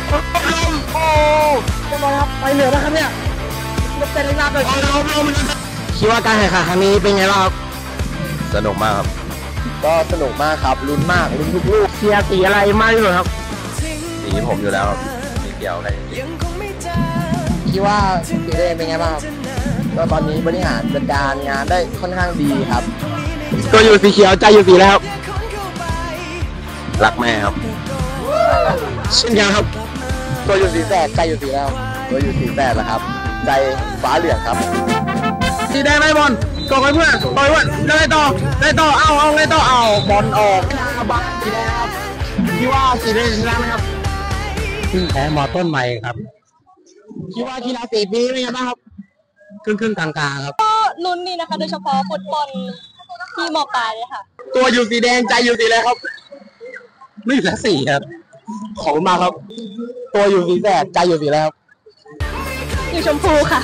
โอ้เรียบร้อยครับไปเหลือนะครับเนี่ยเป็นเวลาเลยคิดว่าการแข่งขันครั้งนี้เป็นไงบ้างครับสนุกมากครับก็สนุกมากครับลุ้นมากลุ้นทุกลูกเชียร์สีอะไรมากที่สุดครับสีผมอยู่แล้วไม่เกี่ยวอะไรคิดว่าสีแดงเป็นไงบ้างครับก็ตอนนี้บริหารจัดการงานได้ค่อนข้างดีครับตัวอยู่สีเขียวใจอยู่สีแล้วรักแม่ครับเช่นกันครับตัวอยู่สีแดงใจอยู่สีแล้วตัวอยู่สีแดงแล้วครับใจฟ้าเหลืองครับสีแดงได้บอลกดไปเพื่อนต่อยเพื่อนได้ต่อเอาไงต่อเอาบอลออกบังสีแดงครับคิดว่าสีแดงชนะไหมครับแพ้มอต้นใหม่ครับคิดว่ากีฬาสีปีนี้เป็นไงบ้างครับครึ่งกลางๆครับก็ลุ้นดีนะคะโดยเฉพาะฟุตบอลที่ม.ปลายเลยค่ะตัวอยู่สีแดงใจอยู่สีอะไรครับไม่ละสีครับขอบคุณมากครับตัวอยู่สีแดงใจอยู่สีอะไรครับอยู่ชมพูค่ะ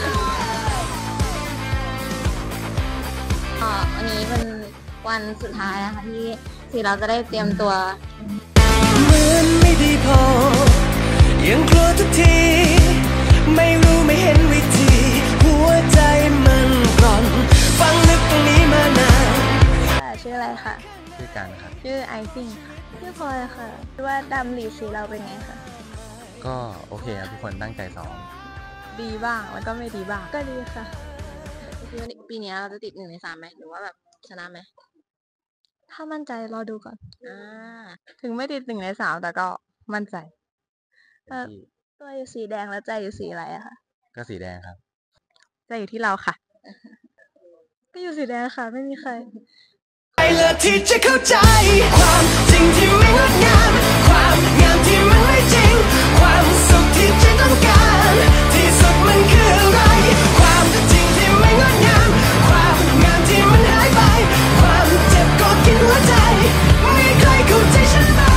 วันนี้เป็นวันสุดท้ายนะคะที่เราจะได้เตรียมตัวเหมือนไม่ดีพอยังกลัวทุกทีไม่รู้ไม่เห็นวิธีหัวใจมันกร่อนฟังนึกตรงนี้มานานชื่ออะไรคะชื่อการครับชื่อไอซิ่งค่ะชื่อพลอยค่ะว่าดำลีสีเราเป็นไงคะก็โอเคครับทุกคนตั้งใจซ้อมดีบ้างแล้วก็ไม่ดีบ้างก็ดีค่ะปีนี้เราจะติด1 ใน 3ไหมหรือว่าแบบชนะไหมถ้ามั่นใจรอดูก่อนถึงไม่ติด1 ใน 3แต่ก็มั่นใจตัวอยู่สีแดงแล้วใจอยู่สีอะไรอะคะก็สีแดงครับใจอยู่ที่เราค่ะก็อยู่สีแดงค่ะไม่มีใครไอ้เลิศที่จะเข้าใจความจริงที่ไม่งดงามความงามที่มันไม่จริงความสุขที่ใจต้องการที่สุดมันคืออะไรความจริงที่ไม่งดงามความงามที่มันหายไปความเจ็บก็กินหัวใจมีใครเข้าใจฉันบ้าง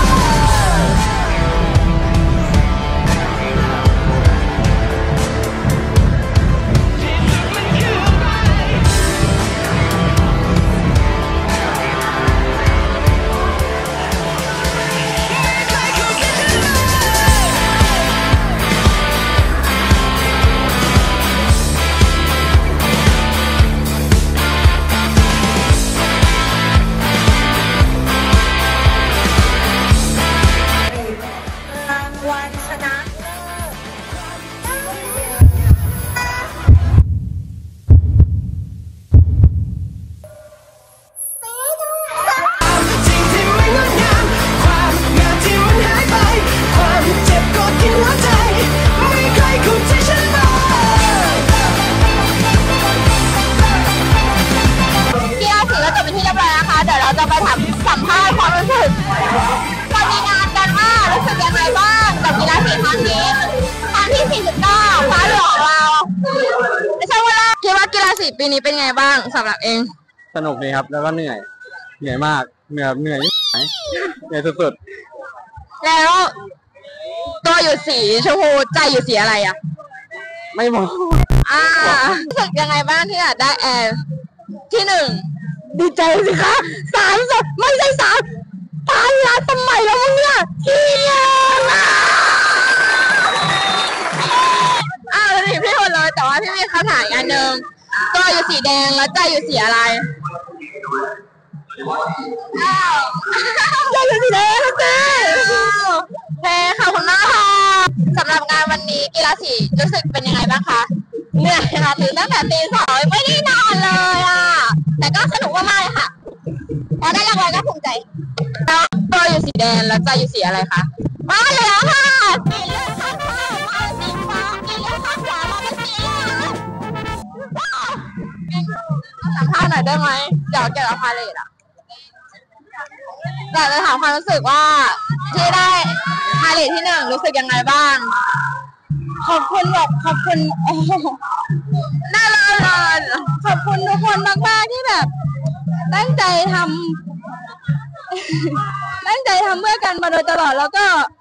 จะไปสัมภาษณ์ความรู้สึกวันนี้งานกันว่ารู้สึกยังไงบ้างกับกีฬาสีครั้งนี้ครั้งที่49ฟ้าเหลืองของเราไม่ใช่ว่าคิดว่ากีฬาสีปีนี้เป็นไงบ้างสำหรับเองสนุกดีครับแล้วก็เหนื่อยมากเหนื่อยสุดๆแล้วตัวอยู่สีชมพูใจอยู่สีอะไรอ่ะไม่บอกรู้สึกยังไงบ้างที่ได้แอร์ที่1ดีใจสิคะ3ไม่ใช่3 ล้านสมัยแล้วมึงเนี่ยเที่ยงถึงพี่คนเลยแต่ว่าพี่มีคำถามอันหนึ่งก็อยู่สีแดงแล้วใจอยู่สีอะไรใจอยู่สีแดงสิโอเคขอบคุณมากค่ะสำหรับงานวันนี้กีฬาสีรู้สึกเป็นยังไงบ้างคะเหนื่อยค่ะตื่นตั้งแต่ตี 2ไม่ได้นอนเลยแต่ก็สนุกมากๆเลยค่ะพอได้รางวัลก็ภูมิใจแล้วตัวอยู่สีแดงแล้วใจอยู่สีอะไรคะมาเหลืองค่ะสีเหลืองข้างขวามาสีฟ้าสีเหลืองข้างขวามาเป็นสีเหลืองสัมภาษณ์หน่อยได้ไหมเดี๋ยวเกี่ยวกับพาเลทอยากจะถามความรู้สึกว่าที่ได้พาเลทที่1รู้สึกยังไงบ้างขอบคุณน่ารักขอบคุณทุกคนมากๆที่แบบตั้งใจทำเพื่อกันมาโดยตลอดแล้วก็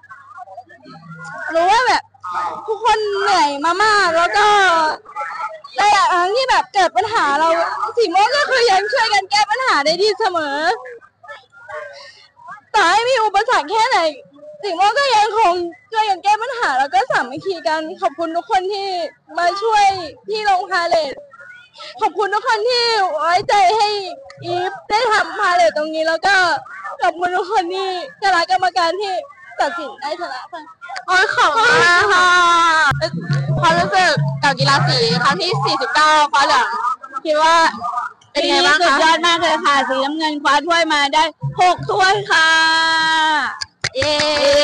รู้ว่าแบบทุกคนเหนื่อยมามากแล้วก็หลายๆครั้งที่แบบเกิดปัญหาเราสีม่วงก็คือยังช่วยกันแก้ปัญหาได้ดีเสมอต่อให้มีอุปสรรคแค่ไหนสีม่วงก็ยังคงช่วยกันแก้ปัญหาแล้วก็สามัคคีกันขอบคุณทุกคนที่มาช่วยที่ลงพาเลทขอบคุณทุกคนที่ไว้ใจให้อีฟได้ทำพาเลทตรงนี้แล้วก็ขอบคุณทุกคนที่คณะกรรมการที่ตัดสินได้ชนะค่ะโอ้ยขอบคุณมากค่ะความรู้สึกกับกีฬาสีครั้งที่ 49 ฟ้าเหลืองคิดว่าเป็นไงบ้างคะสุดยอดมากเลยค่ะสีน้ำเงินคว้าถ้วยมาได้6ถ้วยค่ะเย้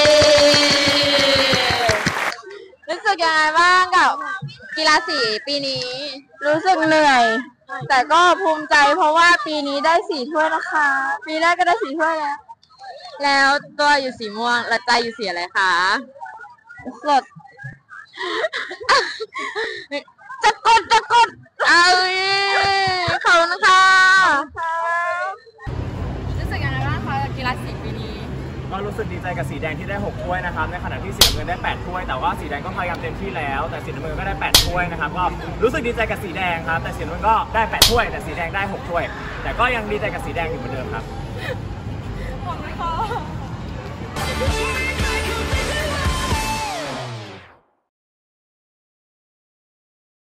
รู้สึกยังไงบ้างกับกีฬาสีปีนี้รู้สึกเหนื่อยแต่ก็ภูมิใจเพราะว่าปีนี้ได้4ถ้วยนะคะปีแรกก็ได้4ถ้วยแล้วตัวอยู่สีม่วงและใจอยู่สีอะไรคะสดจะกดเอาขอบคุณค่ะรู้สึกยังไงบ้างคะกีฬาสีปีนี้ก็รู้สึกดีใจกับสีแดงที่ได้6ถ้วยนะครับในขณะที่สีน้ำเงินได้8ถ้วยแต่ว่าสีแดงก็พยายามเต็มที่แล้วแต่สีน้ำเงินก็ได้8ถ้วยนะครับก็รู้สึกดีใจกับสีแดงครับแต่สีน้ำเงินก็ได้8ถ้วยแต่สีแดงได้6ถ้วยแต่ก็ยังดีใจกับสีแดงอยู่เหมือนเดิมครับ